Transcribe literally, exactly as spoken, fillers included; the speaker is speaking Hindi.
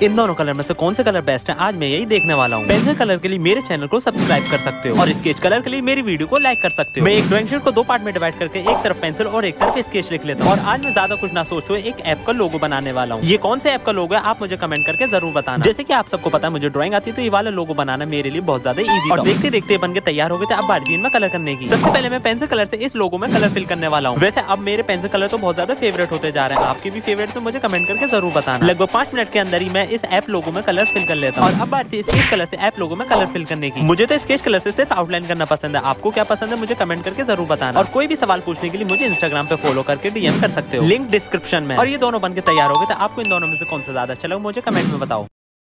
इन दोनों कलर में से कौन से कलर बेस्ट है आज मैं यही देखने वाला हूँ। पेंसिल कलर के लिए मेरे चैनल को सब्सक्राइब कर सकते हो और स्केच कलर के लिए मेरी वीडियो को लाइक कर सकते हो। मैं एक ड्राइंग शीट को दो पार्ट में डिवाइड करके एक तरफ पेंसिल और एक तरफ स्केच लिख लेता हूँ और आज मैं ज्यादा कुछ ना सोचते हुए एक ऐप का लोगो बनाने वाला हूँ। ये कौन से ऐप का लोगो है आप मुझे कमेंट करके जरूर बताना। जैसे कि आप सबको पता है मुझे ड्राइंग आती है तो ये वाला लोगो बनाना मेरे लिए बहुत ज्यादा इजी और देखते देखते बन के तैयार हो गए थे। अब बारी दिन में कलर करने की। सबसे पहले मैं पेंसिल कलर से इस लोगो में कलर फिल करने वाला हूँ। वैसे अब मेरे पेंसिल कलर तो बहुत ज्यादा फेवरेट होते जा रहे हैं, आपके भी फेवरेट तो मुझे कमेंट करके जरूर बताना। लगभग पांच मिनट के अंदर ही मैं इस ऐप लोगो में कलर फिल कर लेता हूँ और अब बारी थी स्केच कलर से ऐप लोगो में कलर फिल करने की। मुझे तो स्केच कलर से सिर्फ आउटलाइन करना पसंद है, आपको क्या पसंद है मुझे कमेंट करके जरूर बताना। और कोई भी सवाल पूछने के लिए मुझे इंस्टाग्राम पे फॉलो करके डीएम कर सकते हो, लिंक डिस्क्रिप्शन में। और ये दोनों बन के तैयार हो गए थे। आपको इन दोनों में से कौन सा ज्यादा अच्छा लगा मुझे कमेंट में बताओ।